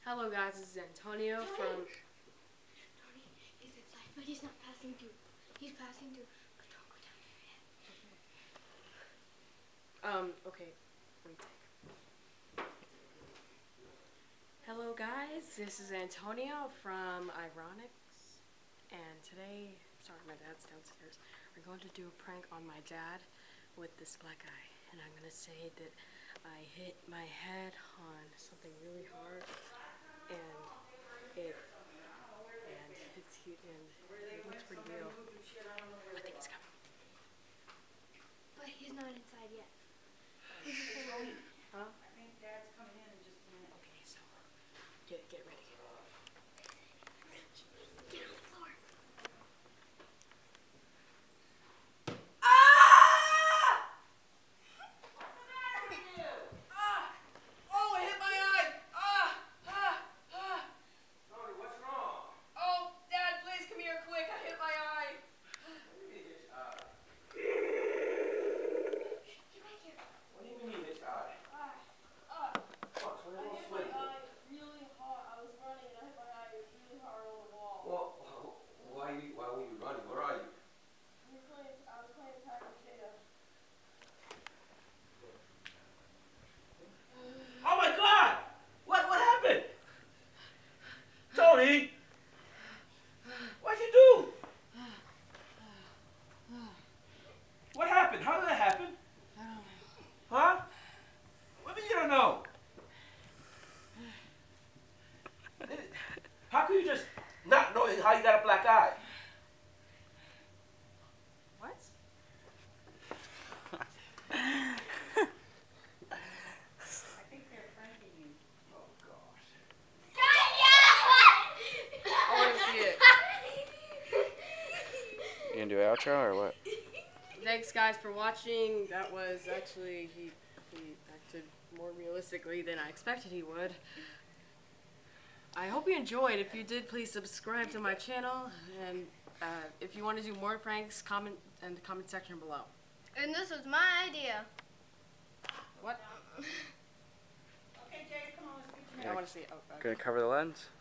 Hello guys, this is Antonio from... Tony, he's inside, but he's not passing through. He's passing through. But don't go down there yet. Okay. Retake. Hello guys, this is Antonio from Ironics. And today, sorry, my dad's downstairs. We're going to do a prank on my dad with this black eye. And I'm going to say that I hit my head on something really hard. And it looks pretty real. I think it's coming. But he's not inside yet. Huh? I think Dad's coming in just a minute. Okay, so get ready. Get on the floor. Why were you running? Where are you? I was playing tag with Jada. Oh my God! What happened? Tony! What'd you do? What happened? How did that happen? I don't know. Huh? What do you mean you don't know? How can you just not know how you got a black eye? What? I think they're pranking you. Oh gosh. I want to see it. You gonna do an outro or what? Thanks guys for watching. That was actually, he acted more realistically than I expected he would. I hope you enjoyed. If you did, please subscribe to my channel. And if you want to do more pranks, comment in the comment section below. And this was my idea. What? Okay, Jada, come on, let's get you I want to see it. Oh, okay. Gonna cover the lens?